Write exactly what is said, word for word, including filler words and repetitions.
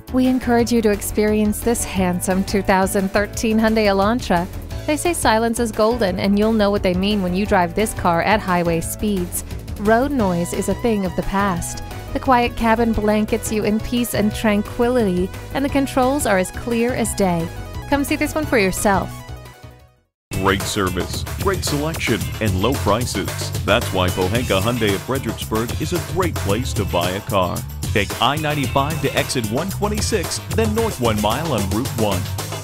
We encourage you to experience this handsome two thousand thirteen Hyundai Elantra. They say silence is golden, and you'll know what they mean when you drive this car at highway speeds. Road noise is a thing of the past. The quiet cabin blankets you in peace and tranquility, and the controls are as clear as day. Come see this one for yourself. Great service, great selection, and low prices. That's why Pohanka Hyundai of Fredericksburg is a great place to buy a car. Take I ninety-five to exit one twenty-six, then north one mile on Route one.